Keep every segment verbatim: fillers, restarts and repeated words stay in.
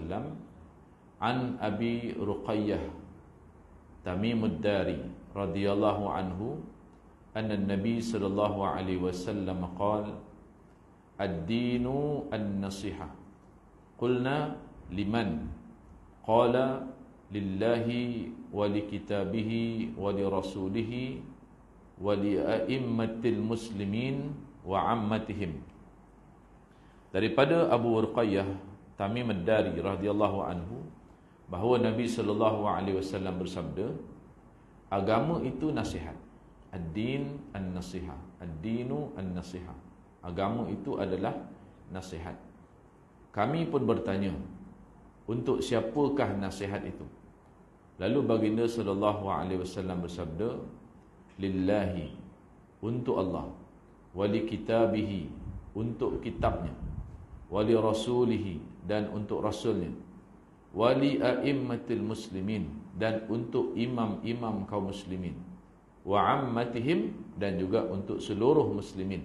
wasallam, an Abi Ruqayyah Tamimud Dari radhiyallahu anhu anna Nabi sallallahu alaihi wasallam qala ad-dinu an-nasihah. Qulna liman? Qala lillahi wa li kitabihi wa li rasulihi wa li a'immatil muslimin wa ammatihim. Daripada Abu Ruqayyah Tamim Ad-Dari radhiyallahu anhu bahawa Nabi sallallahu alaihi wasallam bersabda, agama itu nasihat. Ad-din an-nasihah. Ad-dinu an-nasihah. Agama itu adalah nasihat. Kami pun bertanya, untuk siapakah nasihat itu? Lalu baginda sallallahu alaihi wasallam bersabda, lillahi, untuk Allah, wali kitabihi, untuk kitabnya, wali rasulihi, dan untuk rasulnya, wali a'immatil muslimin, dan untuk imam-imam kaum muslimin, wa ammatihim, dan juga untuk seluruh muslimin.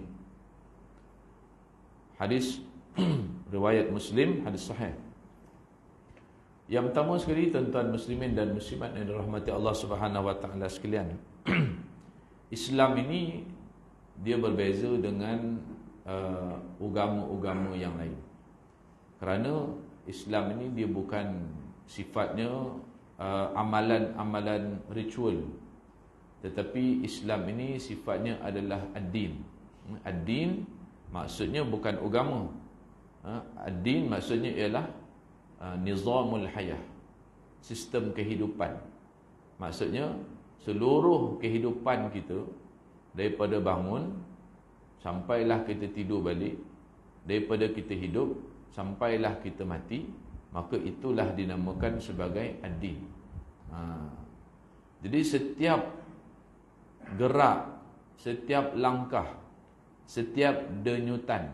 Hadis riwayat Muslim, hadis sahih. Yang pertama sekali, tuan-tuan muslimin dan muslimat yang dirahmati Allah Subhanahu wa taala sekalian, Islam ini dia berbeza dengan uh, agama-agama yang lain. Kerana Islam ini dia bukan sifatnya uh, amalan-amalan ritual, tetapi Islam ini sifatnya adalah ad-din. Ad-din maksudnya bukan agama. Ad-din maksudnya ialah uh, nizamul hayah, sistem kehidupan. Maksudnya seluruh kehidupan kita, daripada bangun sampailah kita tidur balik, daripada kita hidup sampailah kita mati, maka itulah dinamakan sebagai ad-din. Ha. Jadi setiap gerak, setiap langkah, setiap denyutan,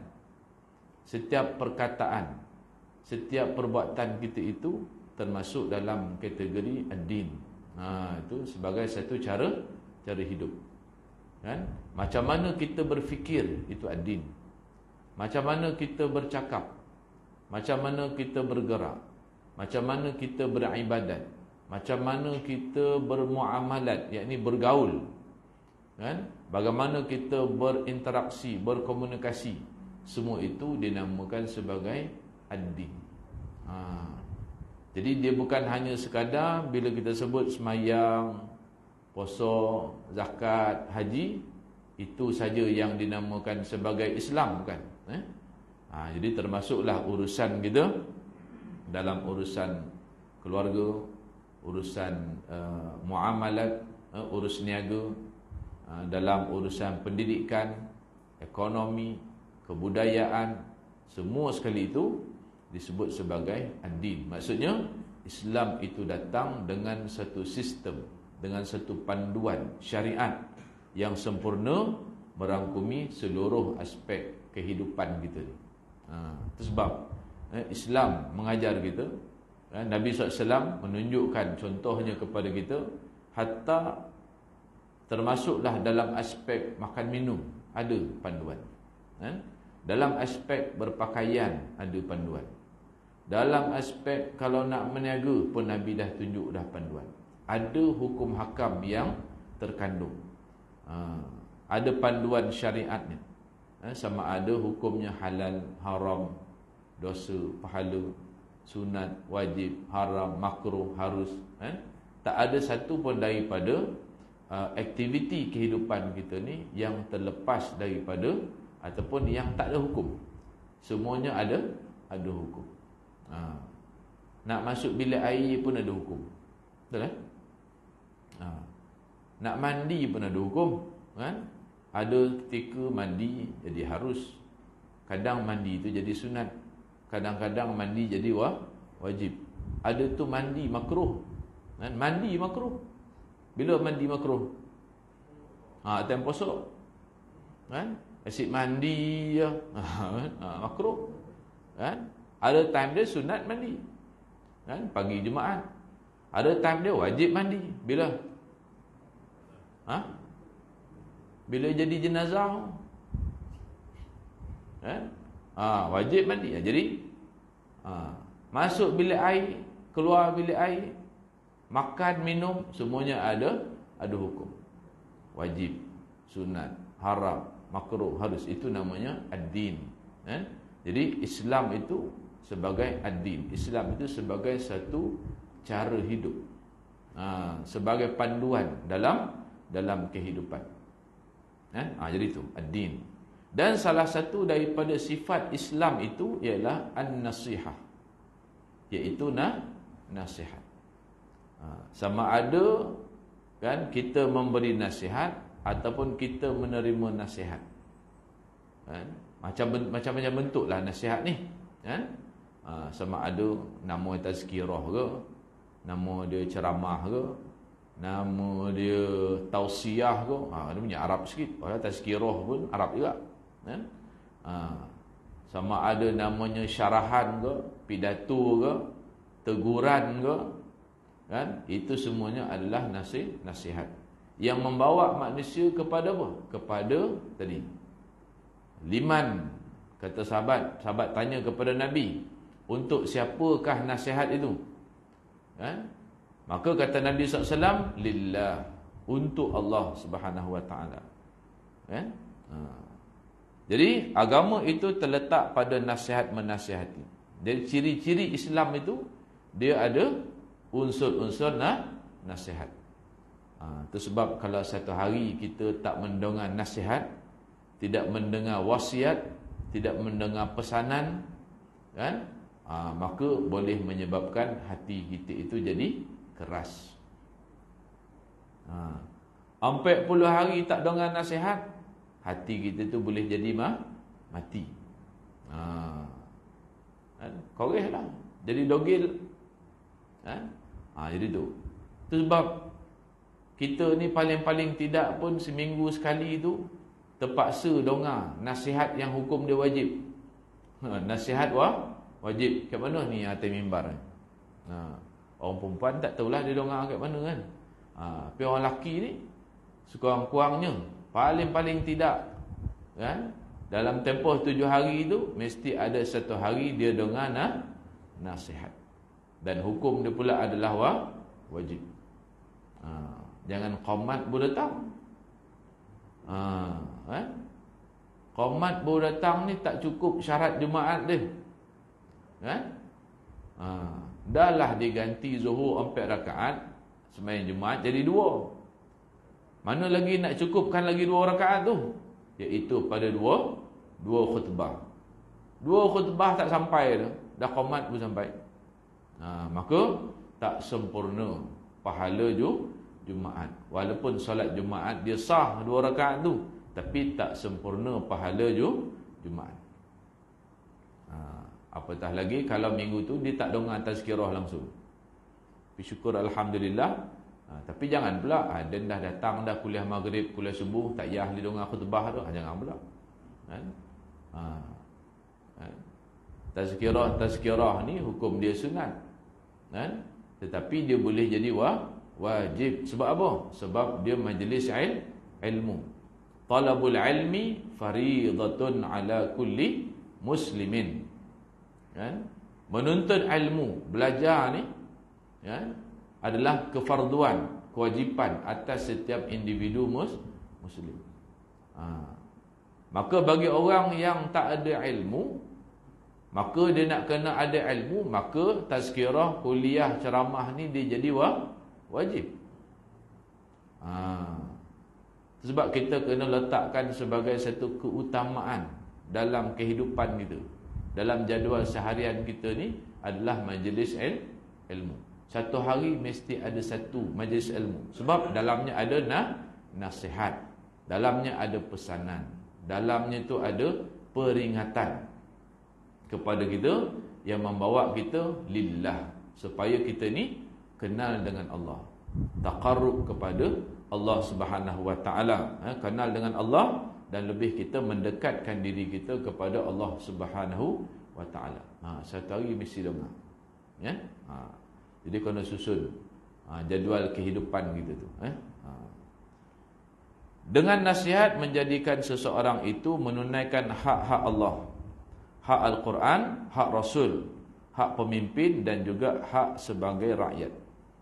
setiap perkataan, setiap perbuatan kita itu termasuk dalam kategori ad-din. Ha, itu sebagai satu cara cara hidup. Kan? Macam mana kita berfikir, itu ad-din. Macam mana kita bercakap, macam mana kita bergerak, macam mana kita beribadat, macam mana kita bermuamalat, yakni bergaul, kan? Bagaimana kita berinteraksi, berkomunikasi, semua itu dinamakan sebagai ad-din. Ha. Jadi dia bukan hanya sekadar bila kita sebut semayang, puasa, zakat, haji, itu saja yang dinamakan sebagai Islam, bukan? Eh? Ha, jadi termasuklah urusan kita dalam urusan keluarga, urusan uh, muamalat, uh, urus niaga, uh, dalam urusan pendidikan, ekonomi, kebudayaan, semua sekali itu disebut sebagai ad-din. Maksudnya Islam itu datang dengan satu sistem, dengan satu panduan syariat yang sempurna, merangkumi seluruh aspek kehidupan kita. Ha, itu sebab eh, Islam mengajar kita, eh, Nabi sallallahu alaihi wasallam menunjukkan contohnya kepada kita, hatta termasuklah dalam aspek makan minum ada panduan, eh? Dalam aspek berpakaian ada panduan, dalam aspek kalau nak meniaga pun Nabi dah tunjuk dah panduan. Ada hukum hakam yang terkandung, ha, ada panduan syariatnya, ha, sama ada hukumnya halal, haram, dosa, pahala, sunat, wajib, haram, makruh, harus, ha? Tak ada satu pun daripada uh, aktiviti kehidupan kita ni yang terlepas daripada ataupun yang tak ada hukum. Semuanya ada ada hukum. Ha. Nak masuk bilik air pun ada hukum. Betul tak? Ha. Nak mandi pun ada hukum, kan? Ada ketika mandi jadi harus, kadang mandi itu jadi sunat, kadang-kadang mandi jadi wah, wajib. Ada tu mandi makruh, kan? Mandi makruh. Bila mandi makruh? Ha, time puasa, kan? Asyik mandi je, ha, makruh, kan? Ada time dia sunat mandi, kan? Pagi Jumaat. Ada time dia wajib mandi. Bila? Ha? Bila jadi jenazah, kan? Ha, wajib mandi. Jadi ha, Masuk bilik air, keluar bilik air, makan, minum, semuanya ada ada hukum. Wajib, sunat, haram, makruh, harus. Itu namanya ad-din. Eh? Jadi Islam itu sebagai ad-din. Islam itu sebagai satu cara hidup. Ha, sebagai panduan dalam dalam kehidupan. Eh? Ha, jadi itu ad-din. Dan salah satu daripada sifat Islam itu ialah an-nasihah, iaitu na nasihat. Ha, sama ada kan kita memberi nasihat ataupun kita menerima nasihat. Kan? Macam macam-macam bentuklah nasihat ni, kan? Ha, sama ada nama tazkirah ke, nama dia ceramah ke, nama dia tausiah ke. Ha, dia punya Arab sikit. Kalau tazkirah pun Arab juga, kan? Ha, sama ada namanya syarahan ke, pidato ke, teguran ke, kan? Itu semuanya adalah nasih, nasihat yang membawa manusia kepada apa? Kepada tadi liman, kata sahabat, sahabat tanya kepada Nabi, untuk siapakah nasihat itu? Kan? Maka kata Nabi sallallahu alaihi wasallam, lillah, untuk Allah Subhanahu wa taala. Kan? Ha. Jadi agama itu terletak pada nasihat menasihati. Jadi ciri-ciri Islam itu dia ada unsur-unsur na, nasihat. Ha, itu sebab kalau satu hari kita tak mendengar nasihat, tidak mendengar wasiat, tidak mendengar pesanan, kan? Ha, maka boleh menyebabkan hati kita itu jadi keras. Ha, empat puluh hari tak dengar nasihat, hati kita tu boleh jadi mah, mati. Ha, kan? Korehlah, jadi dogil. Kan? Ha, jadi tu. Itu sebab kita ni paling-paling tidak pun seminggu sekali tu terpaksa dengar nasihat yang hukum dia wajib. Ha, nasihat wah, wajib. Kat mana ni atas mimbar? Ha, orang perempuan tak tahulah dia dengar kat mana kan. Ha, tapi orang lelaki ni sekurang-kurangnya paling-paling tidak, kan, dalam tempoh tujuh hari tu mesti ada satu hari dia dengar na, nasihat. Dan hukum dia pula adalah wah, wajib. Ha, jangan qomat baru datang. Ha, eh? Qomat baru datang ni tak cukup syarat Jumaat dia. Kan? Ha, dah lah diganti zuhur empat rakaat, sembahyang Jumaat jadi dua. Mana lagi nak cukupkan lagi dua rakaat tu? Iaitu pada dua dua khutbah. Dua khutbah tak sampai dah, dah qomat pun sampai. Ha, maka tak sempurna pahala ju Jumaat. Walaupun solat Jumaat dia sah dua rakaat tu, tapi tak sempurna pahala ju Jumaat. Ha, apatah lagi kalau minggu tu dia tak dengar tazkirah langsung. Tapi syukur alhamdulillah. Ha, tapi jangan pula ha, dia dah datang dah kuliah maghrib, kuliah subuh, tak payah dia dengar khutbah tu. Ha, jangan pula. Kan? Ha, ha. Tazkirah tazkirah ni hukum dia sunat. Kan? Tetapi dia boleh jadi wah, wajib. Sebab apa? Sebab dia majlis il, ilmu. Talabul ilmi faridatun ala kulli muslimin. Kan? Menuntut ilmu, belajar ni, kan, adalah kefarduan, kewajipan atas setiap individu mus, muslim. Ha. Maka bagi orang yang tak ada ilmu, maka dia nak kena ada ilmu, maka tazkirah, kuliah, ceramah ni dia jadi wah, wajib. Ha. Sebab kita kena letakkan sebagai satu keutamaan dalam kehidupan kita. Dalam jadual seharian kita ni adalah majlis il, ilmu. Satu hari mesti ada satu majlis ilmu. Sebab dalamnya ada na, nasihat. Dalamnya ada pesanan. Dalamnya tu ada peringatan kepada kita yang membawa kita lillah, supaya kita ni kenal dengan Allah, taqarrub kepada Allah Subhanahu wa taala, ha, kenal dengan Allah dan lebih kita mendekatkan diri kita kepada Allah Subhanahu wa taala. Ha, satu hari mesti dengar. Ya? Ha, jadi kena susun ha, jadual kehidupan kita tu, eh? Ha. Dengan nasihat menjadikan seseorang itu menunaikan hak-hak Allah, hak Al-Quran, hak Rasul, hak pemimpin dan juga hak sebagai rakyat.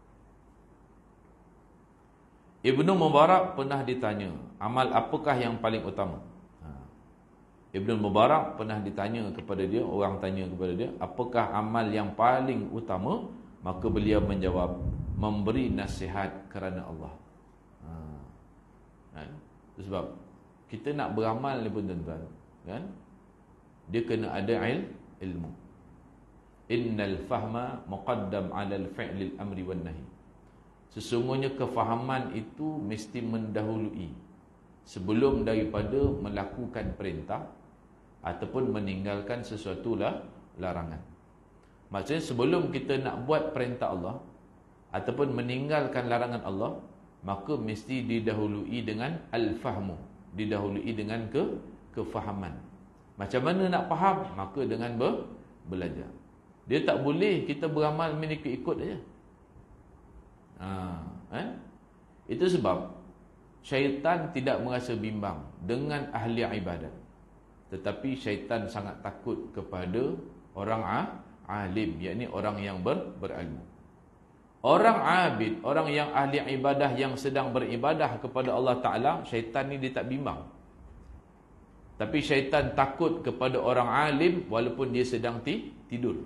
Ibnu Mubarak pernah ditanya, amal apakah yang paling utama? Ibnu Mubarak pernah ditanya kepada dia, orang tanya kepada dia, apakah amal yang paling utama? Maka beliau menjawab, memberi nasihat kerana Allah. Ha. Kan? Itu sebab kita nak beramal ni pun tuan-tuan, kan? Dia kena ada il, ilmu. Innal fahma muqaddam 'ala al-fi'li al-amri wan nahi. Sesungguhnya kefahaman itu mesti mendahului sebelum daripada melakukan perintah ataupun meninggalkan sesuatu lah larangan. Maksudnya sebelum kita nak buat perintah Allah ataupun meninggalkan larangan Allah, maka mesti didahului dengan al-fahmu, didahului dengan ke kefahaman. Macam mana nak faham? Maka dengan ber, belajar. Dia tak boleh kita beramal mengikut-ikut saja. Ha, eh? Itu sebab syaitan tidak merasa bimbang dengan ahli ibadat, tetapi syaitan sangat takut kepada orang alim, yakni orang yang ber, berilmu. Orang abid, orang yang ahli ibadah yang sedang beribadah kepada Allah Ta'ala, syaitan ni dia tak bimbang. Tapi syaitan takut kepada orang alim walaupun dia sedang ti, tidur.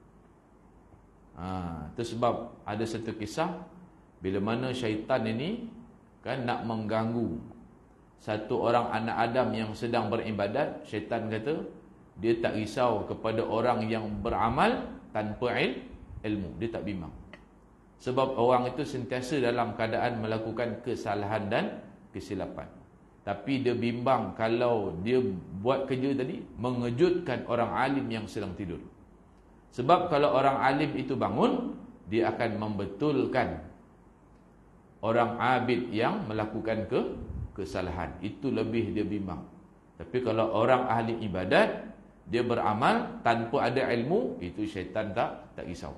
Ha, itu sebab ada satu kisah bila mana syaitan ini kan nak mengganggu satu orang anak Adam yang sedang beribadat. Syaitan kata dia tak risau kepada orang yang beramal tanpa il, ilmu. Dia tak bimbang. Sebab orang itu sentiasa dalam keadaan melakukan kesalahan dan kesilapan. Tapi dia bimbang kalau dia buat kerja tadi mengejutkan orang alim yang sedang tidur. Sebab kalau orang alim itu bangun, dia akan membetulkan orang abid yang melakukan ke kesalahan. Itu lebih dia bimbang. Tapi kalau orang ahli ibadat, dia beramal tanpa ada ilmu, itu syaitan tak tak risau.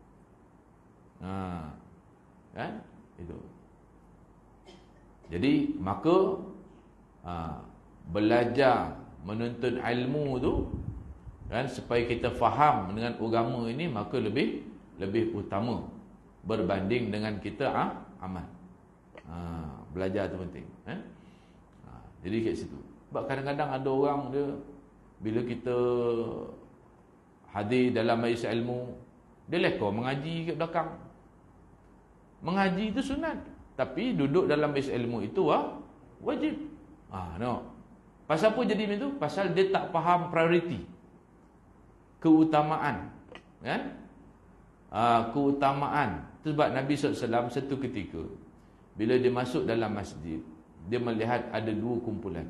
Ha, kan? Itu. Jadi maka ha, belajar menuntut ilmu tu kan, supaya kita faham dengan agama ini, maka lebih lebih utama berbanding dengan kita ah, amal. Ha, belajar tu penting. Eh? Ha, jadi kat situ. Sebab kadang-kadang ada orang dia bila kita hadir dalam majlis ilmu, dia lekor mengaji kat belakang. Mengaji itu sunat, tapi duduk dalam majlis ilmu itu wah, wajib. Ah, no. Pasal apa jadi macam tu? Pasal dia tak faham prioriti, keutamaan, kan? Ah, keutamaan. Sebab Nabi sallallahu alaihi wasallam satu ketika bila dia masuk dalam masjid, dia melihat ada dua kumpulan.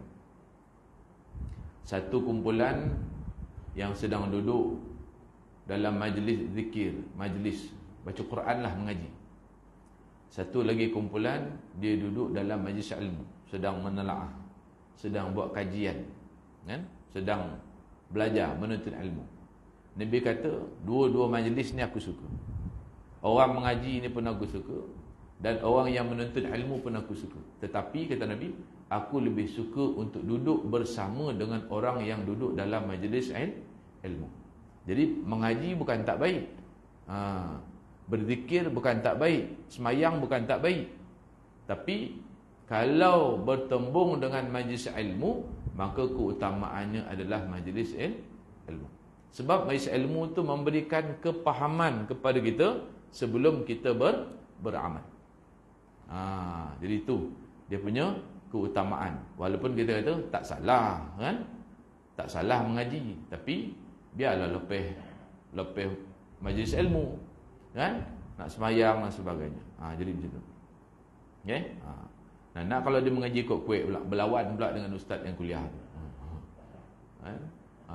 Satu kumpulan yang sedang duduk dalam majlis zikir, majlis baca Quran lah, mengaji. Satu lagi kumpulan dia duduk dalam majlis ilmu, sedang menelaah, sedang buat kajian, kan? Sedang belajar menuntut ilmu. Nabi kata, dua-dua majlis ni aku suka. Orang mengaji ni pun aku suka, dan orang yang menuntut ilmu pun aku suka. Tetapi kata Nabi, aku lebih suka untuk duduk bersama dengan orang yang duduk dalam majlis ilmu. Jadi mengaji bukan tak baik, ha, berzikir bukan tak baik, semayang bukan tak baik. Tapi kalau bertembung dengan majlis ilmu, maka keutamaannya adalah majlis ilmu. Sebab majlis ilmu itu memberikan kepahaman kepada kita sebelum kita ber, beramal. Ha, jadi itu dia punya keutamaan. Walaupun kita kata tak salah, kan? Tak salah mengaji, tapi biarlah lepas lepas majlis ilmu, kan? Nak semayang dan sebagainya. Ha, jadi macam tu. Okey? Ha. Nah, nak kalau dia mengaji kot kuih pula, berlawan pula dengan ustaz yang kuliah. Ha. Ha. Ha.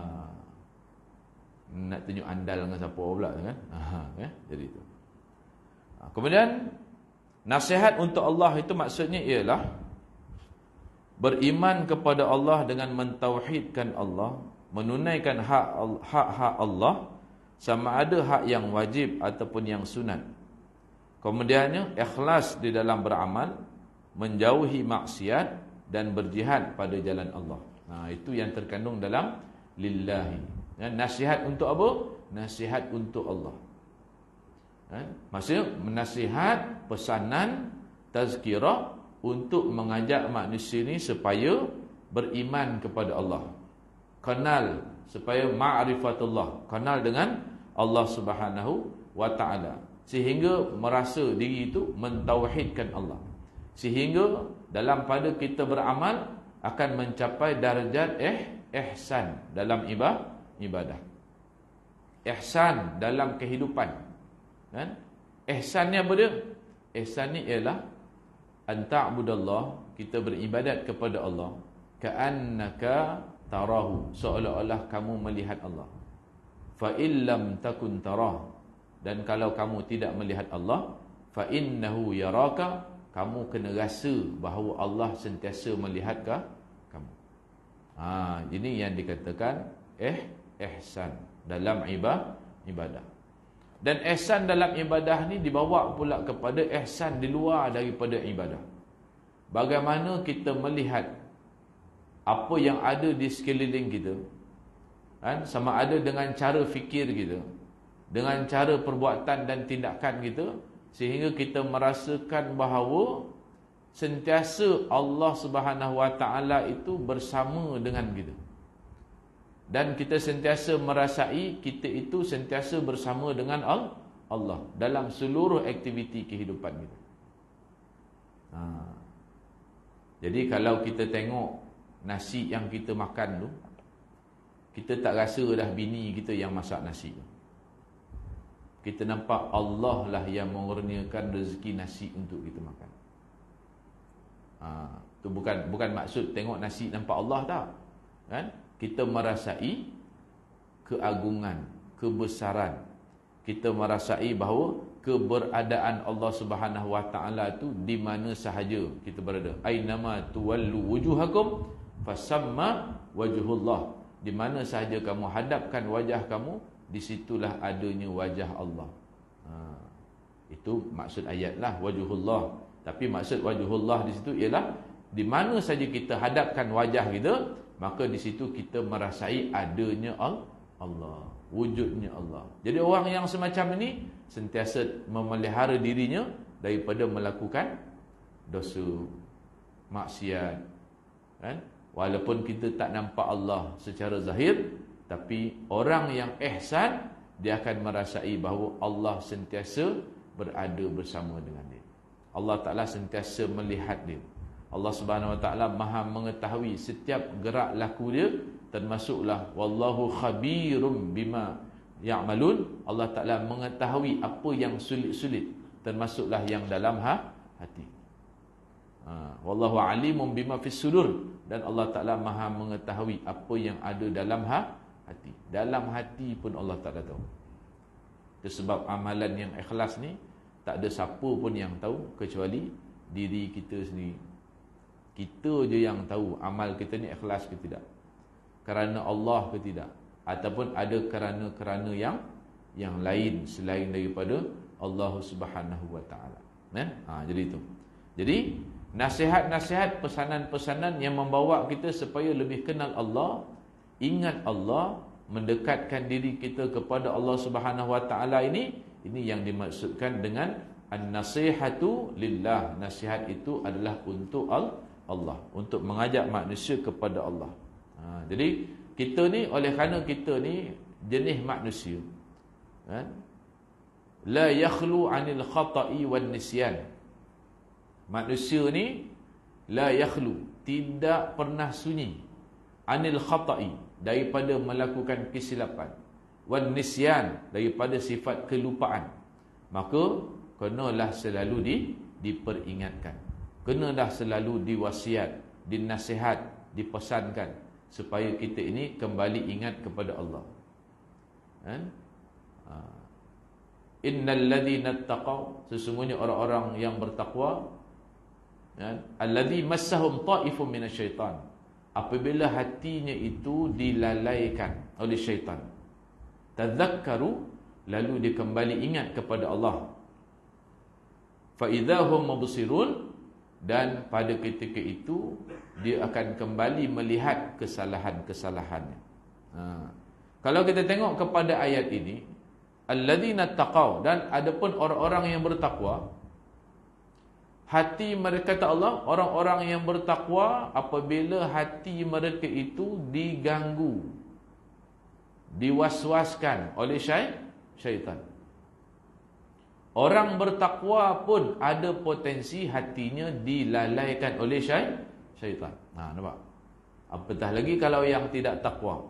Nak tunjuk andal dengan siapa pula, kan? Ha, okay? Jadi itu. Ha. Kemudian nasihat untuk Allah itu maksudnya ialah beriman kepada Allah dengan mentauhidkan Allah, menunaikan hak hak-hak Allah, sama ada hak yang wajib ataupun yang sunat. Kemudiannya ikhlas di dalam beramal, menjauhi maksiat dan berjihad pada jalan Allah. Nah, itu yang terkandung dalam lillahi. Ya, nasihat untuk apa? nasihat untuk Allah. Ha? Maksudnya nasihat, pesanan, tazkirah untuk mengajak manusia ni supaya beriman kepada Allah. Kenal, supaya ma'rifatullah, kenal dengan Allah Subhanahu wa ta'ala, sehingga merasa diri itu mentauhidkan Allah, sehingga dalam pada kita beramal akan mencapai darjat eh, ihsan dalam ibadah. Ihsan dalam kehidupan, kan? Ihsan ni apa dia? Ihsan ni ialah anta'budallah, kita beribadat kepada Allah, ka'annaka tarahu, seolah-olah kamu melihat Allah. Fa illam takun tarah, dan kalau kamu tidak melihat Allah, fa innahu yaraka, kamu kena rasa bahawa Allah sentiasa melihat ke kamu. Ha, ini yang dikatakan eh ihsan dalam ibadah. Dan ihsan dalam ibadah ni dibawa pula kepada ihsan di luar daripada ibadah. Bagaimana kita melihat apa yang ada di sekeliling kita, kan? Sama ada dengan cara fikir kita, dengan cara perbuatan dan tindakan kita, sehingga kita merasakan bahawa sentiasa Allah Subhanahu wa ta'ala itu bersama dengan kita. Dan kita sentiasa merasai kita itu sentiasa bersama dengan Allah dalam seluruh aktiviti kehidupan kita. Ha. Jadi kalau kita tengok nasi yang kita makan tu, kita tak rasa dah bini kita yang masak nasi tu. Kita nampak Allah lah yang mengurniakan rezeki nasi untuk kita makan. Ha, tu bukan bukan maksud tengok nasi nampak Allah tak, kan? Kita merasai keagungan, kebesaran. Kita merasai bahawa keberadaan Allah Subhanahu wa ta'ala itu di mana sahaja kita berada. Ainama tuwallu wujuhakum fasamma wajhullah. Di mana sahaja kamu hadapkan wajah kamu, di situlah adanya wajah Allah. Ha, itu maksud ayat lah, wajhullah. Tapi maksud wajhullah di situ ialah di mana saja kita hadapkan wajah kita, maka di situ kita merasai adanya Allah, wujudnya Allah. Jadi orang yang semacam ini sentiasa memelihara dirinya daripada melakukan dosa, maksiat, kan? Walaupun kita tak nampak Allah secara zahir, tapi orang yang ihsan, dia akan merasai bahawa Allah sentiasa berada bersama dengan dia. Allah Ta'ala sentiasa melihat dia. Allah Subhanahu wa ta'ala maha mengetahui setiap gerak laku dia, termasuklah wallahu khabirum bima ya'malun. Allah Ta'ala mengetahui apa yang sulit-sulit, termasuklah yang dalam ha, hati. Ha, wallahu alimun bima fis sudur, dan Allah Ta'ala maha mengetahui apa yang ada dalam ha, hati. Dalam hati pun Allah Ta'ala tahu. Itu sebab amalan yang ikhlas ni tak ada siapa pun yang tahu kecuali diri kita sendiri. Kita je yang tahu amal kita ni ikhlas ke tidak, kerana Allah ke tidak, ataupun ada kerana-kerana yang yang lain selain daripada Allah Subhanahu wa ta'ala. Kan? Ha, jadi itu. Jadi nasihat-nasihat, pesanan-pesanan yang membawa kita supaya lebih kenal Allah, ingat Allah, mendekatkan diri kita kepada Allah Subhanahu wa ta'ala ini, ini yang dimaksudkan dengan an-nasihatu lillah. Nasihat itu adalah untuk Allah, Allah, untuk mengajak manusia kepada Allah. Ha, jadi kita ni, oleh kerana kita ni jenis manusia, kan? La yakhlu anil khata'i wan nisyan. Manusia ni la yakhlu, tidak pernah sunyi, anil khata'i, daripada melakukan kesilapan, wan nisyan, daripada sifat kelupaan. Maka kenalah selalu di, diperingatkan, kenalah selalu diwasiat, dinasihat, dipesankan, supaya kita ini kembali ingat kepada Allah. Kan? Ha. Innal ladzina taqaw, sesungguhnya orang-orang yang bertakwa, kan? Alladzi massahum ta'ifun minasyaitan, apabila hatinya itu dilalaikan oleh syaitan, tadzakkaru, lalu dia kembali ingat kepada Allah, fa idzahum mubsirun, dan pada ketika itu dia akan kembali melihat kesalahan-kesalahannya. Ha. Kalau kita tengok kepada ayat ini, alladzina taqaw, dan adapun orang-orang yang bertakwa, hati mereka, kata Allah, orang-orang yang bertakwa apabila hati mereka itu diganggu, diwaswaskan oleh syaitan. Orang bertakwa pun ada potensi hatinya dilalaikan oleh syaitan. Nah, nampak? Apatah lagi kalau yang tidak takwa.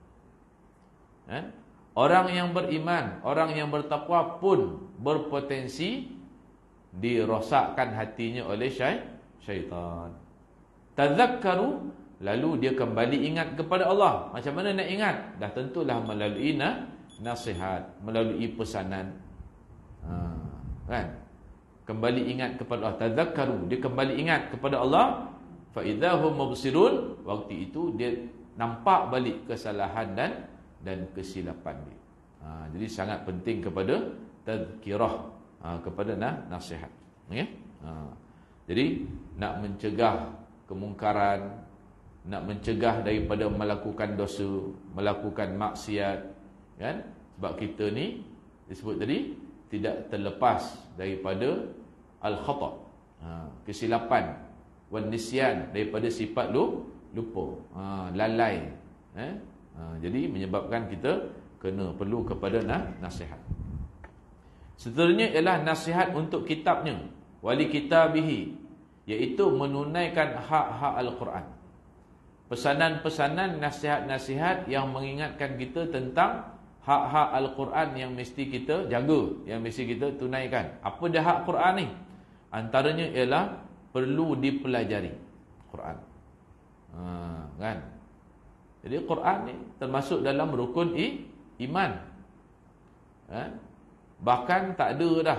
Eh? Orang yang beriman, orang yang bertakwa pun berpotensi dirosakkan hatinya oleh syaitan. Tadzakkaru, lalu dia kembali ingat kepada Allah. Macam mana nak ingat? Dah tentulah melalui nasihat, melalui pesanan. Ha, kan? Kembali ingat kepada Allah. Tadzakkaru, dia kembali ingat kepada Allah. Fa idzahum mubsirun, waktu itu dia nampak balik kesalahan dan dan kesilapan dia. Ha, jadi sangat penting kepada tazkirah, ha, kepada nah, nasihat. Okay? Ha, jadi nak mencegah kemungkaran, nak mencegah daripada melakukan dosa, melakukan maksiat, kan? Sebab kita ni disebut tadi tidak terlepas daripada al-khata', ha, kesilapan, wan nisyan, daripada sifat lu lupa, ha, lalai, eh? Ha, jadi menyebabkan kita kena perlu kepada nah, nasihat. Seterusnya ialah nasihat untuk kitabnya, wali kitabihi, iaitu menunaikan hak-hak Al-Quran. Pesanan-pesanan, nasihat-nasihat yang mengingatkan kita tentang hak-hak Al-Quran yang mesti kita jaga, yang mesti kita tunaikan. Apa dah hak Quran ni? Antaranya ialah perlu dipelajari Quran. Ha, kan? Jadi Quran ni termasuk dalam rukun i, iman. Ha? Bahkan tak ada dah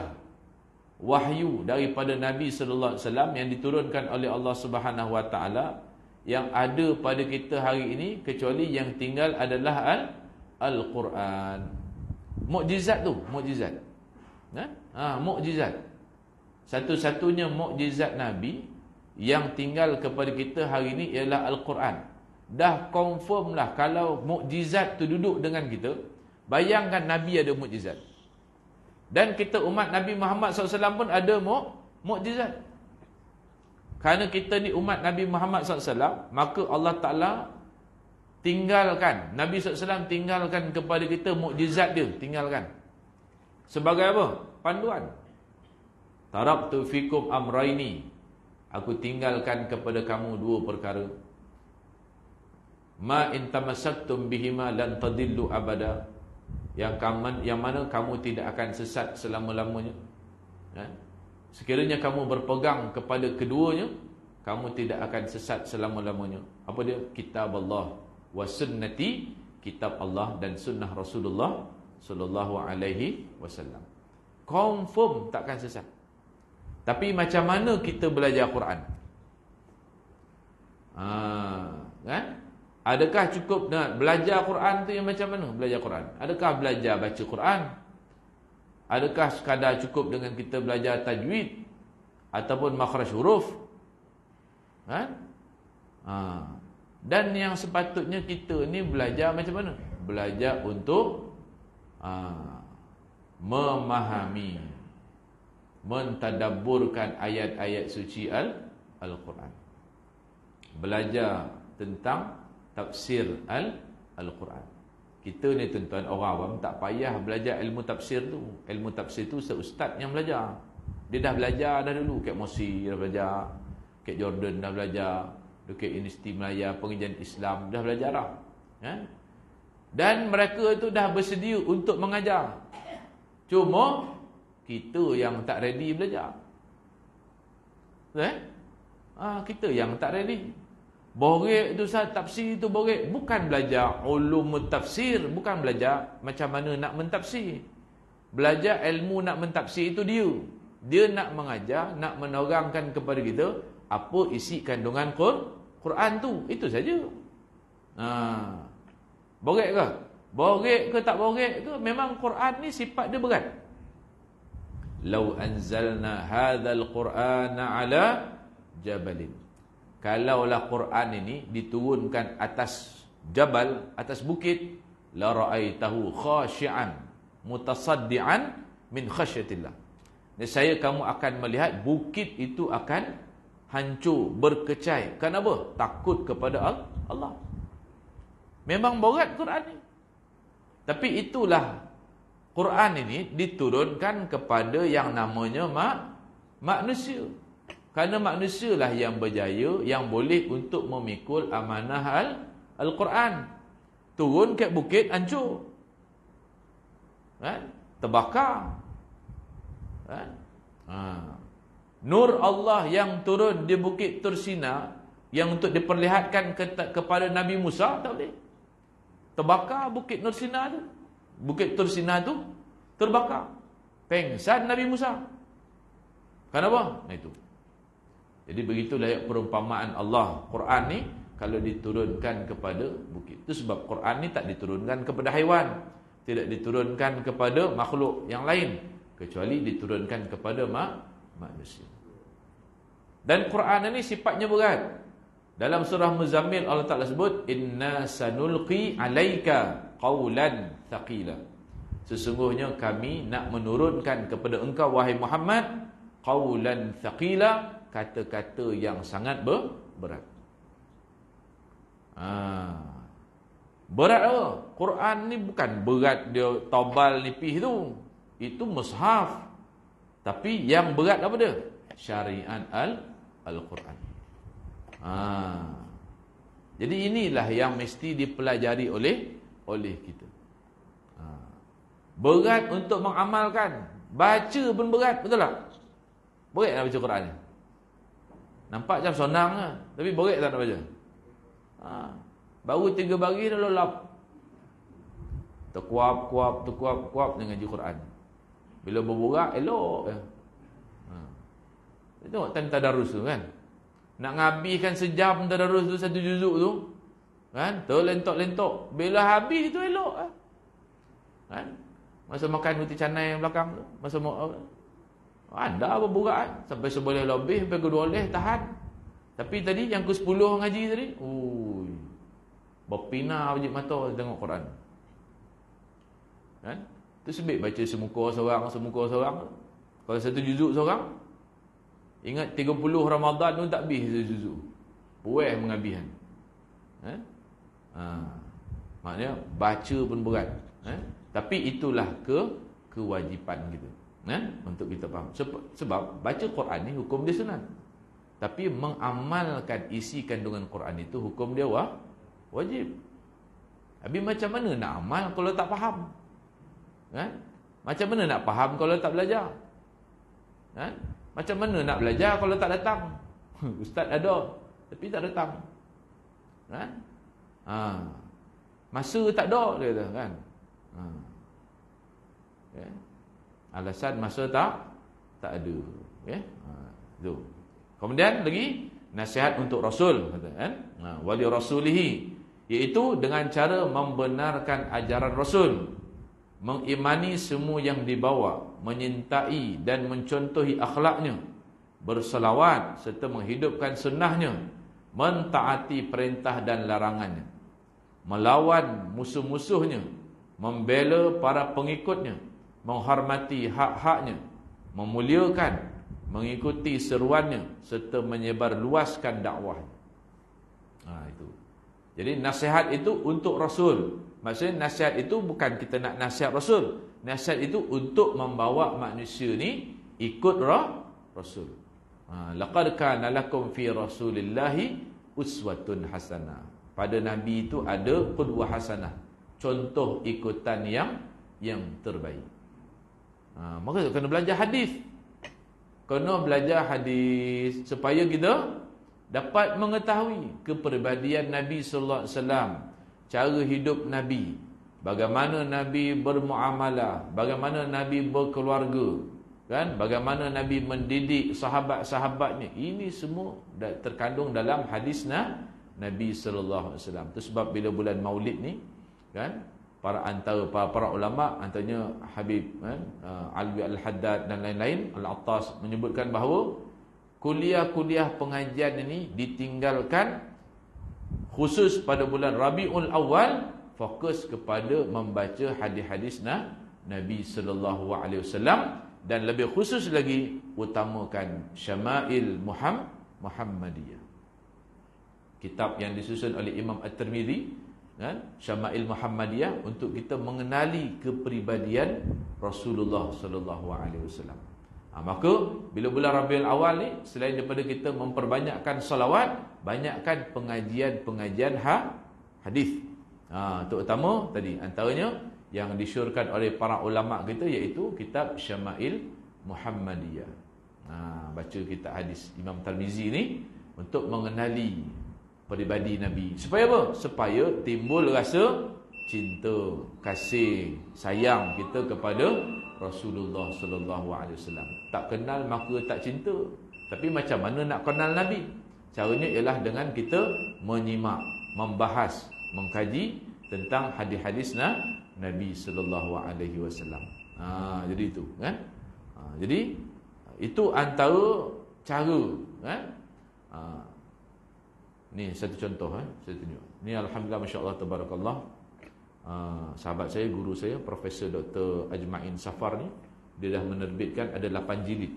wahyu daripada Nabi sallallahu alaihi wasallam yang diturunkan oleh Allah Subhanahu wa taala yang ada pada kita hari ini kecuali yang tinggal adalah al Al-Quran. Mukjizat tu, mukjizat. Ha? Ha, mukjizat. Satu-satunya mukjizat Nabi yang tinggal kepada kita hari ini ialah Al-Quran. Dah confirm lah kalau mukjizat tu duduk dengan kita. Bayangkan Nabi ada mukjizat. Dan kita umat Nabi Muhammad sallallahu alaihi wasallam pun ada mukjizat. Kerana kita ni umat Nabi Muhammad sallallahu alaihi wasallam, maka Allah Ta'ala tinggalkan, Nabi sallallahu alaihi wasallam tinggalkan kepada kita mukjizat dia. Tinggalkan. Sebagai apa? Panduan. Taraktu fikum amraini, aku tinggalkan kepada kamu dua perkara. Ma in tamassaktum bihima lan tadillu abada, yang kamu, yang mana kamu tidak akan sesat selama-lamanya. Ya? Sekiranya kamu berpegang kepada keduanya, kamu tidak akan sesat selama-lamanya. Apa dia? Kitab Allah wa sunnati, kitab Allah dan sunnah Rasulullah sallallahu alaihi wasallam. Confirm takkan sesat. Tapi macam mana kita belajar Quran? Ha, kan? Adakah cukup nak belajar Quran tu yang macam mana? Belajar Quran. Adakah belajar baca Quran? Adakah sekadar cukup dengan kita belajar tajwid ataupun makhraj huruf? Ha? Ha. Dan yang sepatutnya kita ni belajar macam mana? Belajar untuk ha, memahami, mentadabburkan ayat-ayat suci Al Al-Quran. Belajar tentang tafsir Al Al-Quran. Kita ni tuan-tuan orang awam tak payah belajar ilmu tafsir tu. Ilmu tafsir tu seustaz yang belajar. Dia dah belajar dah dulu. Kat Mosi dah belajar, kat Jordan dah belajar, dekat Universiti Melaya Pengajian Islam dah belajar dah. Ya? Dan mereka tu dah bersedia untuk mengajar. Cuma kita yang tak ready belajar. Eh? Ha, kita yang tak ready. Borek tu sah, tafsir tu borek. Bukan belajar ulum tafsir, bukan belajar macam mana nak mentafsir. Belajar ilmu nak mentafsir itu dia. Dia nak mengajar, nak menerangkan kepada kita apa isi kandungan Quran tu. Itu saja. Ha. Borek ke? Borek ke tak borek ke? Memang Quran ni sifat dia berat. Lau anzalna hadzal Qur'ana ala jabalin. Kalaulah Quran ini diturunkan atas jabal, atas bukit, la ra'aitahu khashi'an mutasaddian min khasyatillah. Nescaya kamu akan melihat bukit itu akan hancur, berkecai. Kenapa? Takut kepada Allah. Memang berat Quran ni. Tapi itulah Quran ini diturunkan kepada yang namanya mak, manusia. Kerana manusia lah yang berjaya, yang boleh untuk memikul amanah al, Al-Quran. Turun ke bukit, hancur. Kan? Terbakar. Kan? Ha. Nur Allah yang turun di bukit Tursina, yang untuk diperlihatkan ke, kepada Nabi Musa, tak boleh. Terbakar bukit Tursina tu. Bukit Tursina tu terbakar. Pengsan Nabi Musa. Kenapa? Nah, itu. Jadi begitulah ya perumpamaan Allah. Quran ni kalau diturunkan kepada bukit. Itu sebab Quran ni tak diturunkan kepada haiwan, tidak diturunkan kepada makhluk yang lain, kecuali diturunkan kepada mak, manusia. Dan Quran ini sifatnya berat. Dalam surah Muzammil Allah Ta'ala sebut, inna sanulqi alaika qawlan thaqila. Sesungguhnya kami nak menurunkan kepada engkau wahai Muhammad qawlan thaqila, kata-kata yang sangat ber, berat. Ha. Berat apa? Quran ni bukan berat dia tebal nipis tu. Itu mushaf. Tapi yang berat apa dia? Syariat al Al-Quran. Ha. Jadi inilah yang mesti dipelajari oleh oleh kita. Ha. Berat untuk mengamalkan. Baca pun berat, betul tak? Berat nak baca Quran ni. Nampak macam senang lah, tapi berat tak nak baca. Ha. Baru tiga baris dah lelap. Terkuap-kuap, terkuap-kuap dengan ngaji Quran. Bila berburak, elok. Ha. Tengok time tadarus tu kan. Nak ngabiskan sejam tadarus tu, satu juzuk tu. Kan? Terlentok-lentok. Bila habis tu elok. Kan? Masa makan roti canai yang belakang tu. Masa mau ada apa burak sampai seboleh lebih, sampai kedua boleh tahan. Tapi tadi yang ke sepuluh ngaji tadi, ui, berpina wajib mata tengok Quran. Kan? Tu sebab baca semuka seorang, semuka seorang. Kalau satu juzuk seorang, ingat tiga puluh Ramadan tu tak habis satu juzuk. Puas menghabiskan. Eh? Ha. Maknanya baca pun berat. Eh? Tapi itulah ke kewajipan kita. Eh? Untuk kita faham. Sebab, sebab baca Quran ni hukum dia senang. Tapi mengamalkan isi kandungan Quran itu hukum dia wah, wajib. Habis macam mana nak amal kalau tak faham? Kan? Macam mana nak faham kalau tak belajar? Kan? Macam mana nak belajar kalau tak datang? Ustaz ada, tapi tak datang. Kan? Ha. Masa tak ada, dia kata kan. Ha. Okay. Alasan masa tak tak ada. Okay? Ha. Tu. Kemudian lagi nasihat untuk Rasul, kata kan? Ha. Wali rasulihi, iaitu dengan cara membenarkan ajaran Rasul, mengimani semua yang dibawa, menyintai dan mencontohi akhlaknya, berselawat serta menghidupkan sunnahnya, mentaati perintah dan larangannya, melawan musuh-musuhnya, membela para pengikutnya, menghormati hak-haknya, memuliakan, mengikuti seruannya serta menyebarluaskan dakwahnya. Ha, itu. Jadi nasihat itu untuk Rasul. Maksudnya nasihat itu bukan kita nak nasihat Rasul. Nasihat itu untuk membawa manusia ni ikut ra, Rasul. Ha, laqad kana lakum fi Rasulillahi uswatun hasanah. Pada Nabi itu ada qudwah hasanah, contoh ikutan yang yang terbaik. Ha, maka kena belajar hadis. Kena belajar hadis supaya kita dapat mengetahui kepribadian Nabi sallallahu alaihi wasallam, cara hidup Nabi, bagaimana Nabi bermuamalah, bagaimana Nabi berkeluarga, kan? Bagaimana Nabi mendidik sahabat-sahabatnya. Ini semua terkandung dalam hadis nah, Nabi sallallahu alaihi wasallam. Itu sebab bila bulan Maulid ni, kan? Para antara para, para ulama, antaranya Habib kan, uh, Alwi Al-Haddad dan lain-lain, Al-Attas menyebutkan bahawa kuliah-kuliah pengajian ini ditinggalkan khusus pada bulan Rabiul Awal fokus kepada membaca hadis-hadis nah, Nabi sallallahu alaihi wasallam, dan lebih khusus lagi utamakan Syama'il Muhammad Muhammadiyah. Kitab yang disusun oleh Imam At-Tirmizi, kan, Syama'il Muhammadiyah, untuk kita mengenali kepribadian Rasulullah sallallahu alaihi wasallam. Ha, maka bila bulan Rabiul Awal ni, selain daripada kita memperbanyakkan salawat, banyakkan pengajian-pengajian ha, hadis. Ha, terutama tadi antaranya yang disyorkan oleh para ulama kita, iaitu kitab Syama'il Muhammadiyah. Ha, baca kitab hadis Imam Tirmizi ni untuk mengenali peribadi Nabi. Supaya apa? Supaya timbul rasa cinta, kasih, sayang kita kepada Rasulullah sallallahu alaihi wasallam. Tak kenal maka tak cinta. Tapi macam mana nak kenal Nabi? Caranya ialah dengan kita menyimak, membahas, mengkaji tentang hadis-hadis nah, Nabi sallallahu alaihi wasallam. Ha, jadi itu, kan? Ha, jadi itu antara cara, kan? Ha, ni satu contoh, eh, saya tunjuk. Ni alhamdulillah, masya-Allah, tabarakallah. Uh, sahabat saya, guru saya, Profesor Doktor Ajma'in Safar ni, dia dah menerbitkan ada lapan jilid.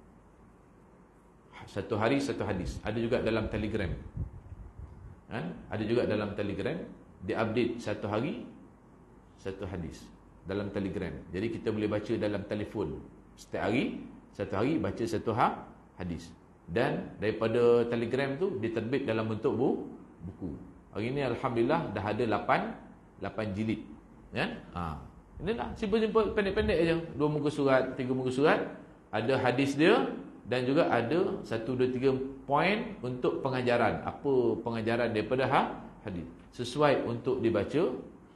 Satu hari satu hadis. Ada juga dalam Telegram, kan? Ada juga dalam Telegram. Dia update satu hari satu hadis dalam Telegram. Jadi kita boleh baca dalam telefon. Setiap hari, satu hari baca satu ha, hadis. Dan daripada Telegram tu diterbit dalam bentuk bu, buku. Hari ni alhamdulillah dah ada lapan lapan jilid, kan? Ha. Inilah simple-simple, pendek-pendek aja. Dua muka surat, tiga muka surat, ada hadis dia, dan juga ada satu, dua, tiga poin untuk pengajaran. Apa pengajaran daripada ha, hadis. Sesuai untuk dibaca.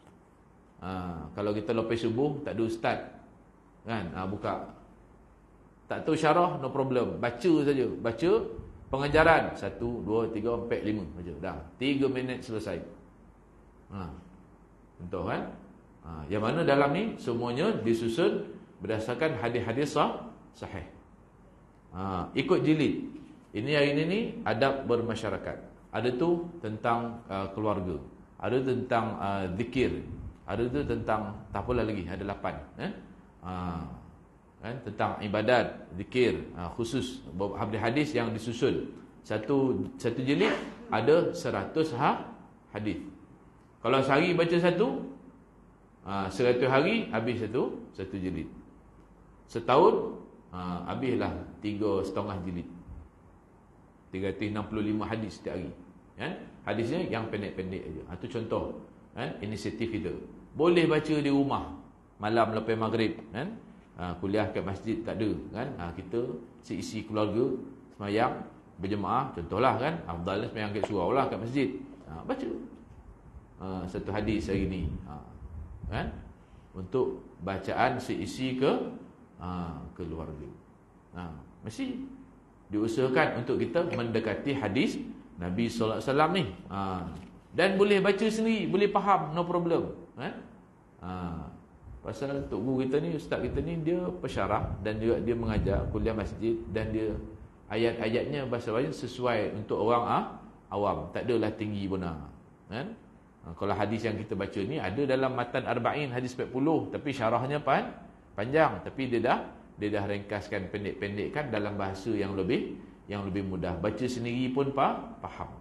Ha, kalau kita lepas subuh tak ada ustaz, kan? Ha, buka. Tak tahu syarah, no problem. Baca saja. Baca pengajaran. Satu, dua, tiga, empat, lima. Baca. Dah. Tiga minit selesai. Ha. Contoh, kan? Ha, yang mana dalam ni semuanya disusun berdasarkan hadis-hadis sah, sahih. Ha, ikut jilid. Ini hari ini ni adab bermasyarakat. Ada tu tentang uh, keluarga. Ada tentang uh, zikir. Ada tu tentang, tak apalah lagi, ada lapan. Eh? Ha, kan? Tentang ibadat, zikir, uh, khusus hadis yang disusun. Satu satu jilid ada seratus ha, hadis. Kalau sehari baca satu, ha, seratus hari habis satu satu jilid. Setahun, ha, habislah tiga setengah jilid. tiga ratus enam puluh lima hadis setiap hari, kan? Hadisnya yang pendek-pendek aja. Itu ha, contoh, kan? Inisiatif kita. Boleh baca di rumah malam lepas maghrib, kan? Ha, kuliah kat masjid tak ada, kan? Ha, kita seisi keluarga semayang berjemaah, contohlah, kan? Afdalnya semayang kat surau lah kat masjid. Ha, baca Uh, satu hadis hari ni, ha, kan? Untuk bacaan seisi ke ha, keluarga. Ha, mesti diusahakan untuk kita mendekati hadis Nabi sallallahu alaihi wasallam ni. Ha, dan boleh baca sendiri, boleh faham, no problem, kan? Ha, pasal tok guru kita ni, ustaz kita ni, dia pesyarah dan juga dia mengajar kuliah masjid, dan dia ayat-ayatnya bahasa Melayu sesuai untuk orang ah, awam, tak adalah tinggi benar, kan? Ha, kalau hadis yang kita baca ni ada dalam matan Arba'in hadis empat puluh, tapi syarahnya pan, panjang, tapi dia dah dia dah ringkaskan, pendek-pendekkan dalam bahasa yang lebih yang lebih mudah. Baca sendiri pun pa, faham.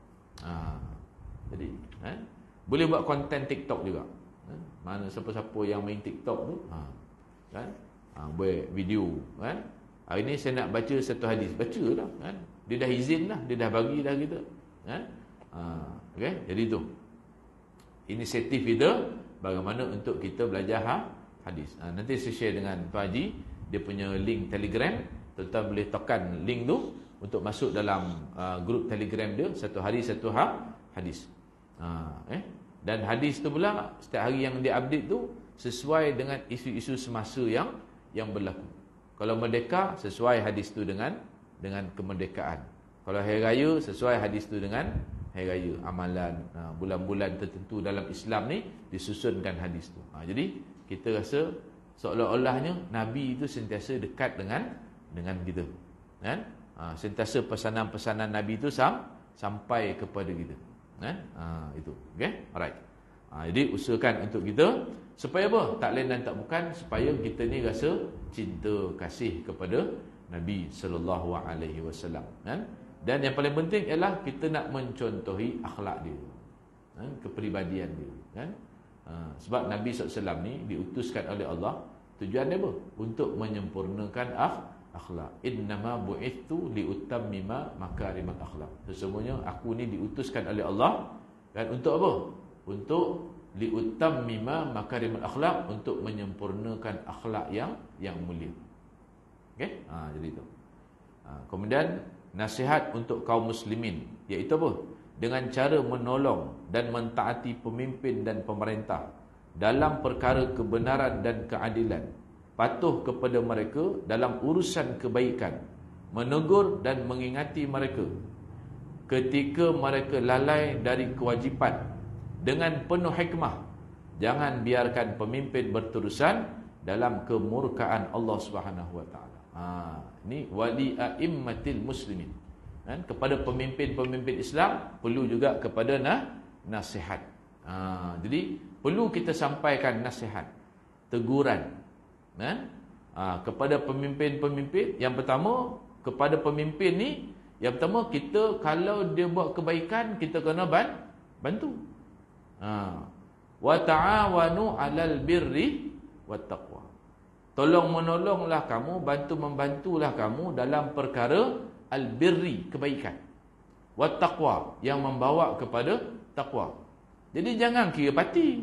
Ha, jadi, ha? Boleh buat konten TikTok juga. Ha? Mana siapa-siapa yang main TikTok tu, ha, kan? Ha, buat video, kan? Hari ni saya nak baca satu hadis, bacalah, kan? Dia dah izin dah, dia dah bagi dah kita, kan? Ha, okey, jadi tu inisiatif kita bagaimana untuk kita belajar ha, hadis. Ha, nanti saya share dengan Pak Haji dia punya link Telegram. Tuan-tuan boleh tekan link tu untuk masuk dalam uh, grup Telegram dia, satu hari satu ha, hadis. Ha, eh? Dan hadis tu pula setiap hari yang dia update tu sesuai dengan isu-isu semasa yang yang berlaku. Kalau merdeka, sesuai hadis tu dengan dengan kemerdekaan. Kalau hari raya, sesuai hadis tu dengan hari raya, amalan, ha, bulan-bulan tertentu dalam Islam ni disusunkan hadis tu. Ha, jadi kita rasa seolah-olahnya Nabi itu sentiasa dekat dengan dengan kita, kan? Ha, sentiasa pesanan-pesanan Nabi itu sam, sampai kepada kita, kan? Ha, itu, okey, alright. Ha, Ha, jadi usahakan untuk kita supaya apa? Tak lain dan tak bukan supaya kita ni rasa cinta kasih kepada Nabi sallallahu alaihi wasallam, kan? Dan yang paling penting ialah kita nak mencontohi akhlak dia, kan? Kepribadian dia, kan? Ha, sebab Nabi sallallahu alaihi wasallam ni diutuskan oleh Allah, tujuan dia apa? Untuk menyempurnakan akh, akhlak. Innama bu'ithu liutammima makarimal akhlak. Sesungguhnya aku ni diutuskan oleh Allah, kan, untuk apa? Untuk liutammima makarimal akhlak, untuk menyempurnakan akhlak yang yang mulia. Okey? Ha, jadi itu. Ha, kemudian nasihat untuk kaum muslimin, iaitu apa? Dengan cara menolong dan mentaati pemimpin dan pemerintah dalam perkara kebenaran dan keadilan, patuh kepada mereka dalam urusan kebaikan, menegur dan mengingati mereka ketika mereka lalai dari kewajipan dengan penuh hikmah. Jangan biarkan pemimpin berterusan dalam kemurkaan Allah Subhanahu wa taala. Ha, ini wali a'immatil muslimin, kan? Kepada pemimpin-pemimpin Islam perlu juga kepada nah, nasihat. Ha, jadi perlu kita sampaikan nasihat, teguran, kan? Ha, kepada pemimpin-pemimpin. Yang pertama, kepada pemimpin ni, yang pertama kita kalau dia buat kebaikan, kita kena bantu. Ha, wa ta'awanu 'alal birri wat taqwa. Tolong menolonglah kamu, bantu membantulah kamu dalam perkara al-birri, kebaikan, wat taqwa, yang membawa kepada takwa. Jadi jangan kira parti,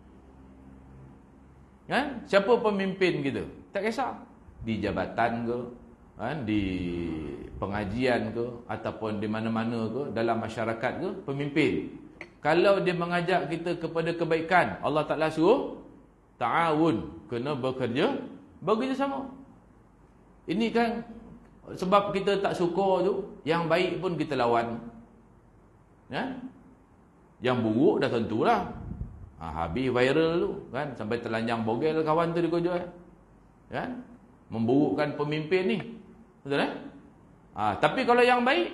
kan? Siapa pemimpin kita, tak kisah di jabatan ke, kan, di pengajian ke, ataupun di mana-mana ke, dalam masyarakat ke, pemimpin kalau dia mengajak kita kepada kebaikan, Allah Ta'ala suruh ta'awun, kena bekerja bekerjasama. Ini kan sebab kita tak suka tu, yang baik pun kita lawan, kan? Yang buruk dah tentulah. Ha, habis viral tu, kan, sampai telanjang bogel kawan tu dia jual, kan? Memburukkan pemimpin ni. Betul, eh? Ha, tapi kalau yang baik,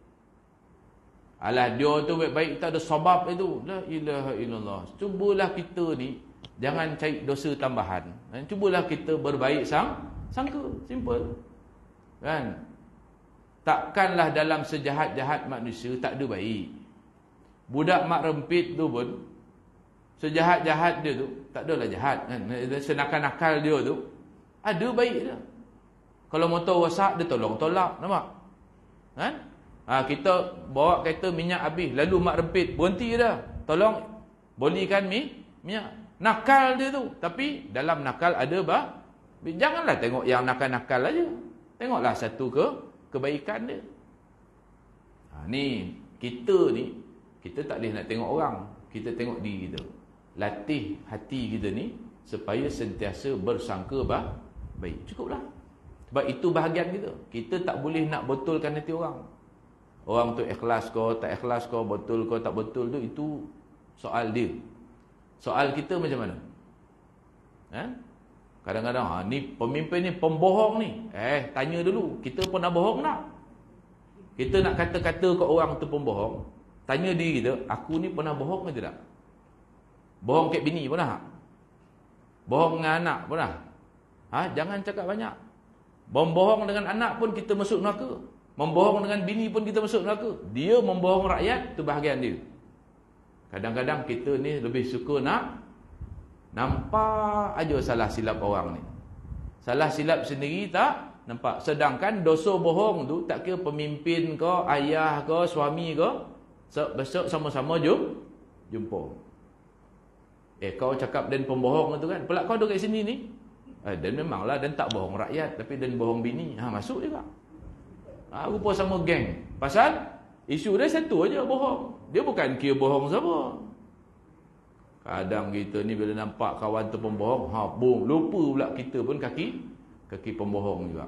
alah dia tu baik-baik, tak ada sebab itu. La ilaha illallah. Cubalah kita ni jangan cari dosa tambahan. Dan cubalah kita berbaik sang sangka, simple. Kan? Takkanlah dalam sejahat-jahat manusia tak ada baik. Budak mak rempit tu pun, sejahat-jahat dia tu, tak adalah jahat, kan? Senakal-nakal dia tu, ada baik dia. Kalau motor rosak, dia tolong tolak, nampak? Kan? Ha, kita bawa kereta minyak habis, lalu mak rempit, berhenti dah, tolong bolikan mi, minyak. Nakal dia tu, tapi dalam nakal ada bah. Janganlah tengok yang nakal-nakal aja. Tengoklah satu ke kebaikan dia. Ha, ni kita ni, kita tak boleh nak tengok orang, kita tengok diri kita. Latih hati kita ni supaya sentiasa bersangka bah baik. Cukuplah. Sebab itu bahagian kita. Kita tak boleh nak betulkan hati orang. Orang tu ikhlas kau, tak ikhlas kau, betul kau, tak betul tu, itu soal dia. Soal kita macam mana? Ha? Kadang-kadang, ha, ni pemimpin ni pembohong ni. Eh, tanya dulu, kita pernah bohong tak? Kita nak kata-kata ke orang tu pembohong, tanya diri kita, aku ni pernah bohong ke tidak? Bohong kat bini pernah? Bohong dengan anak pernah? Ha? Jangan cakap banyak. Membohong dengan anak pun kita masuk neraka. Membohong dengan bini pun kita masuk neraka. Dia membohong rakyat, tu bahagian dia. Kadang-kadang kita ni lebih suka nak nampak aja salah silap orang ni. Salah silap sendiri tak nampak. Sedangkan dosa bohong tu, tak kira pemimpin ke, ayah ke, suami ke, besok sama-sama jum, jumpa. Eh, kau cakap dan pembohong tu kan, pelak kau duduk kat sini ni. Eh, dan memanglah, dan tak bohong rakyat, tapi dan bohong bini. Ha, masuk juga. Ha, rupa sama geng. Pasal isu dia satu aja, bohong. Dia bukan kira bohong siapa. Kadang kita ni bila nampak kawan tu pembohong, ha, boom, lupa pula kita pun kaki kaki pembohong juga.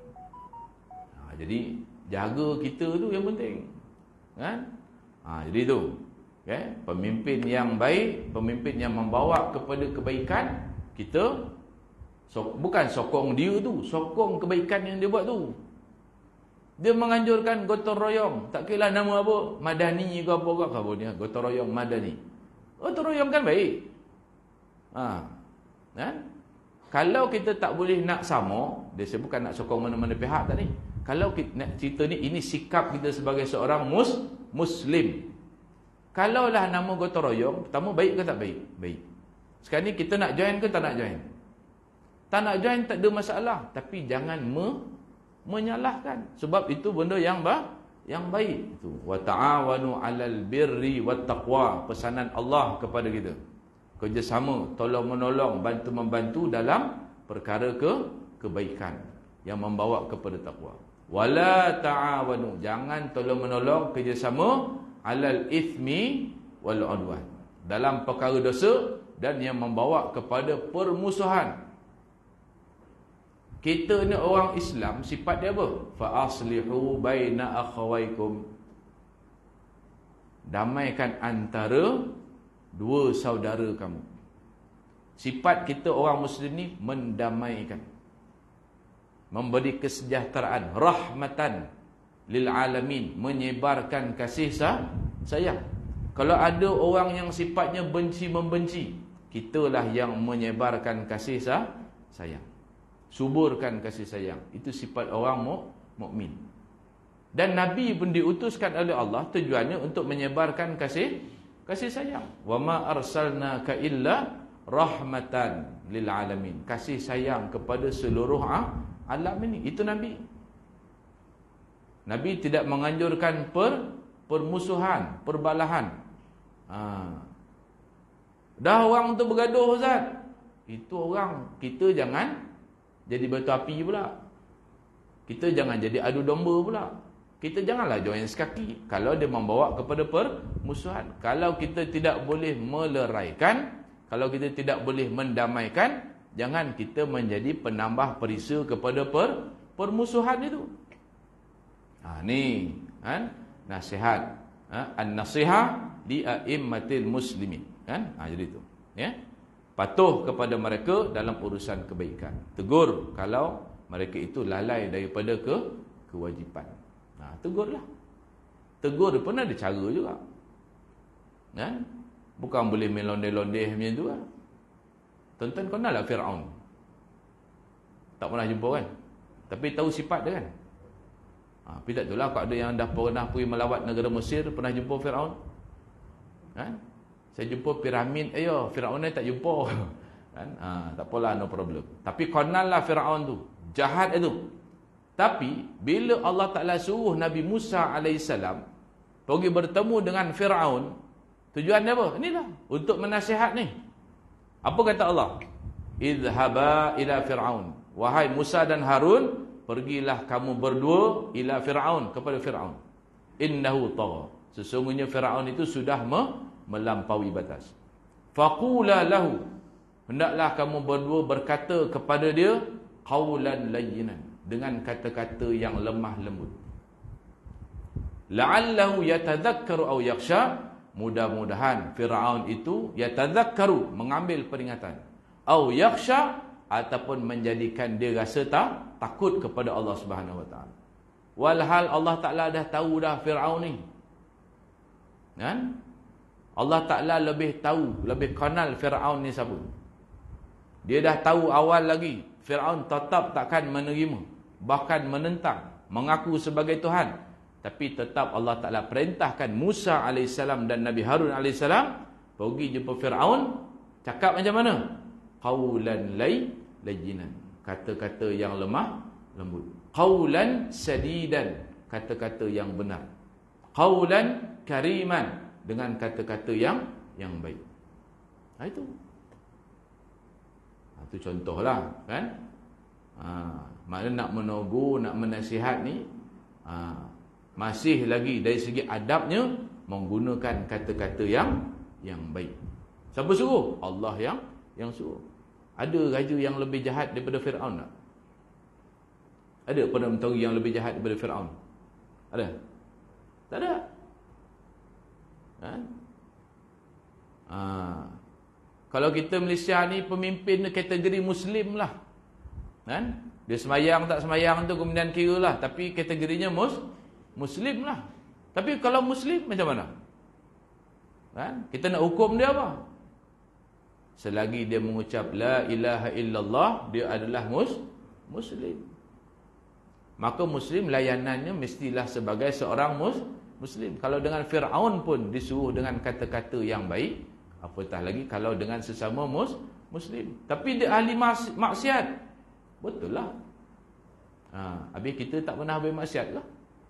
Ha, jadi jaga kita tu yang penting. Kan? Ha, jadi tu. Okay? Pemimpin yang baik, pemimpin yang membawa kepada kebaikan, kita so, bukan sokong dia tu, sokong kebaikan yang dia buat tu. Dia menganjurkan gotong royong, tak kira nama apa, Madani ke apa ke apa dia, gotong royong Madani. Gotong royong kan baik. Ha. Kan? Kalau kita tak boleh nak sama, dia saya bukan nak sokong mana-mana pihak tadi. Kalau kita nak cerita ni, ini sikap kita sebagai seorang mus, Muslim. Kalaulah nama gotong royong, pertama baik ke tak baik? Baik. Sekarang ni kita nak join ke tak nak join? Tak nak join tak ada masalah, tapi jangan me, menyalahkan. Sebab itu benda yang bah, yang baik. Itu wa ta'awanu 'alal birri wat taqwa, pesanan Allah kepada kita. Kerjasama, tolong menolong, bantu membantu dalam perkara ke kebaikan yang membawa kepada takwa. Wala ta'awanu, jangan tolong menolong kerjasama 'alal ithmi wal 'udwan, dalam perkara dosa dan yang membawa kepada permusuhan. Kita ni orang Islam, sifat dia apa? Fa aslihu baina akhawaikum, damaikan antara dua saudara kamu. Sifat kita orang Muslim ni mendamaikan, memberi kesejahteraan, rahmatan lil alamin, menyebarkan kasih sayang. Kalau ada orang yang sifatnya benci membenci, kitalah yang menyebarkan kasih sayang, suburkan kasih sayang. Itu sifat orang mukmin. Dan Nabi pun diutuskan oleh Allah tujuannya untuk menyebarkan kasih kasih sayang. Wa ma arsalnaka illa rahmatan lil alamin, kasih sayang kepada seluruh alam ini. Itu Nabi. Nabi tidak menganjurkan per, permusuhan, perbalahan. Ha. Dah orang tu bergaduh Ustaz, itu orang, kita jangan jadi batu api pula. Kita jangan jadi adu domba pula. Kita janganlah join sekaki kalau dia membawa kepada permusuhan. Kalau kita tidak boleh meleraikan, kalau kita tidak boleh mendamaikan, jangan kita menjadi penambah perisa kepada per, permusuhan itu. Ha, ni kan nasihat, ha? An-nasihah li a'immatil muslimin, kan? Ha, jadi itu, ya. Patuh kepada mereka dalam urusan kebaikan. Tegur kalau mereka itu lalai daripada ke kewajipan. Nah, tegurlah. Tegur pun ada cara juga. Kan? Bukan boleh melondeh-londeh macam tu kan. Tuan-tuan kenal lah Fir'aun. Tak pernah jumpa kan? Tapi tahu sifat dia kan? Ha, tapi tak tahu lah kalau ada yang dah pernah pergi melawat negara Mesir, pernah jumpa Fir'aun. Kan? Saya jumpa piramid, eh yo, Fir'aun ni tak jumpa. Kan? Ha, tak apalah, no problem. Tapi kenal lah Fir'aun tu. Jahat itu. Tapi bila Allah Ta'ala suruh Nabi Musa alaihissalam pergi bertemu dengan Fir'aun, tujuan dia apa? Inilah, untuk menasihat ni. Apa kata Allah? Idhaba ila Fir'aun, wahai Musa dan Harun, pergilah kamu berdua ila Fir'aun, kepada Fir'aun. Innahu tagha, sesungguhnya Fir'aun itu sudah me melampaui batas. Faqula lahu, hendaklah kamu berdua berkata kepada dia qaulan layyinan, dengan kata-kata yang lemah lembut. La'allahu yatadhakkaru aw yakhsha, mudah-mudahan Firaun itu yatadhakkaru, mengambil peringatan, aw yakhsha, ataupun menjadikan dia rasa tak takut kepada Allah Subhanahu wa taala. Walhal Allah Taala dah tahu dah Firaun ni. Kan? Allah Taala lebih tahu, lebih kenal Firaun ni siapa. Dia dah tahu awal lagi Firaun tetap takkan menerima, bahkan menentang, mengaku sebagai Tuhan. Tapi tetap Allah Ta'ala perintahkan Musa alaihissalam dan Nabi Harun alaihissalam pergi jumpa Firaun. Cakap macam mana? Qaulan lay layyinan, kata-kata yang lemah lembut. Qaulan sadidan, kata-kata yang benar. Qaulan kariman, dengan kata-kata yang yang baik. Nah, itu. Nah, itu contohlah, kan? Ha, maknanya nak menegur, nak menasihat ni, ha, masih lagi dari segi adabnya menggunakan kata-kata yang yang baik. Siapa suruh? Allah yang yang suruh. Ada raja yang lebih jahat daripada Firaun tak? Ada Perdana Menteri yang lebih jahat daripada Firaun? Ada? Tak ada. Kan? Ha. Kalau kita Malaysia ni pemimpin kategori Muslim lah, kan? Dia semayang tak semayang tu kemudian kira lah, tapi kategorinya mus, Muslim lah. Tapi kalau Muslim macam mana? Kan? Kita nak hukum dia apa? Selagi dia mengucap la ilaha illallah, dia adalah mus muslim. Maka muslim layanannya mestilah sebagai seorang mus muslim. Kalau dengan Firaun pun disuruh dengan kata-kata yang baik, apatah lagi kalau dengan sesama mus muslim. Tapi dia ahli maksiat. Betul lah. Ha, habis kita tak pernah bermaksiat ke?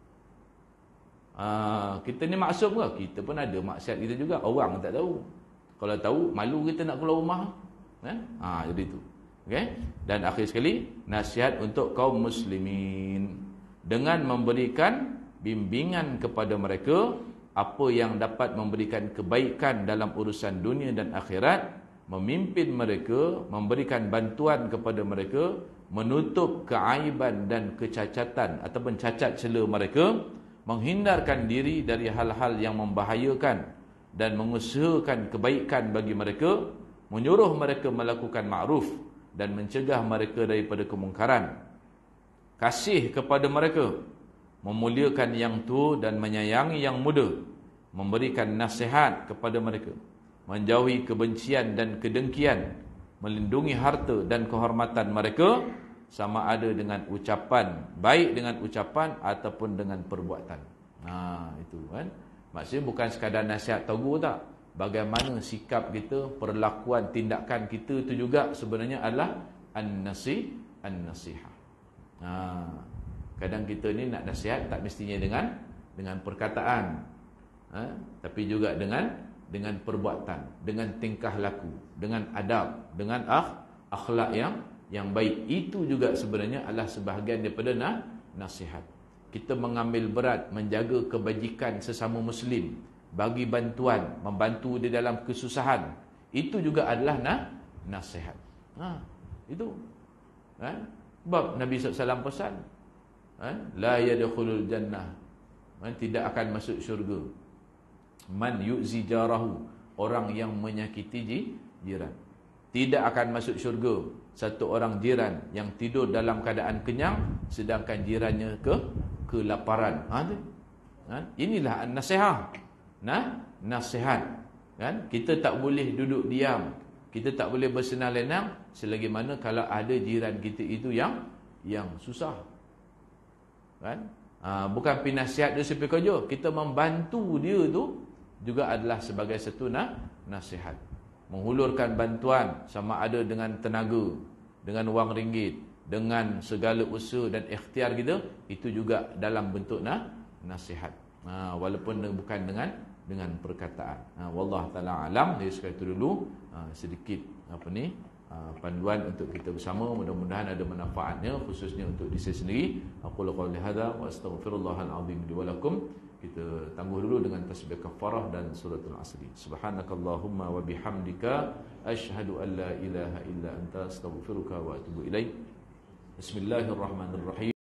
Ha, kita ni maksum ke? Kita pun ada maksiat kita juga. Orang tak tahu. Kalau tahu, malu kita nak keluar rumah. Ha, ha jadi tu. Okay? Dan akhir sekali, nasihat untuk kaum muslimin dengan memberikan bimbingan kepada mereka apa yang dapat memberikan kebaikan dalam urusan dunia dan akhirat, memimpin mereka, memberikan bantuan kepada mereka, menutup keaiban dan kecacatan ataupun cacat cela mereka, menghindarkan diri dari hal-hal yang membahayakan dan mengusahakan kebaikan bagi mereka, menyuruh mereka melakukan ma'ruf dan mencegah mereka daripada kemungkaran, kasih kepada mereka, memuliakan yang tua dan menyayangi yang muda, memberikan nasihat kepada mereka, menjauhi kebencian dan kedengkian, melindungi harta dan kehormatan mereka, sama ada dengan ucapan, baik dengan ucapan ataupun dengan perbuatan. Ha, itu kan. Maksudnya bukan sekadar nasihat tegur tak. Bagaimana sikap kita, perlakuan, tindakan kita itu juga sebenarnya adalah an-nasi, an-nasihah. Ha, kadang kita ni nak nasihat tak mestinya dengan dengan perkataan, ha, tapi juga dengan dengan perbuatan, dengan tingkah laku, dengan adab, dengan akh, akhlak yang yang baik. Itu juga sebenarnya adalah sebahagian daripada nah, nasihat. Kita mengambil berat menjaga kebajikan sesama muslim, bagi bantuan, membantu dia dalam kesusahan. Itu juga adalah nah, nasihat. Ha, itu. Ha? Sebab Nabi sallallahu alaihi wasallam pesan, ha? La yadkhulul jannah, ha? Tidak akan masuk syurga man yu'zi jarahu, orang yang menyakiti jiran. Tidak akan masuk syurga satu orang jiran yang tidur dalam keadaan kenyang sedangkan jirannya ke kelaparan. Ha, ha? Inilah an-nasihah. Nah, nasihat. Kan? Kita tak boleh duduk diam. Kita tak boleh bersenang lenang selagi mana kalau ada jiran kita itu yang yang susah. Kan? Ha, bukan pinasihat dia sepi kerja. Kita membantu dia tu juga adalah sebagai satu nah, nasihat. Menghulurkan bantuan sama ada dengan tenaga, dengan wang ringgit, dengan segala usaha dan ikhtiar kita, itu juga dalam bentuk nah, nasihat. Ha, walaupun bukan dengan dengan perkataan. Ha, wallahu taala alam. Dari sekali itu dulu ha, sedikit apa ni ha, panduan untuk kita bersama. Mudah-mudahan ada manfaatnya khususnya untuk diri saya sendiri. Aku lakukan hadza wa astaghfirullahal azim li wa lakum. Kita tangguh dulu dengan tasbih kafarah dan suratul asri. Subhanakallahumma wa bihamdika asyhadu an la ilaha illa anta astaghfiruka wa atubu ilaik. Bismillahirrahmanirrahim.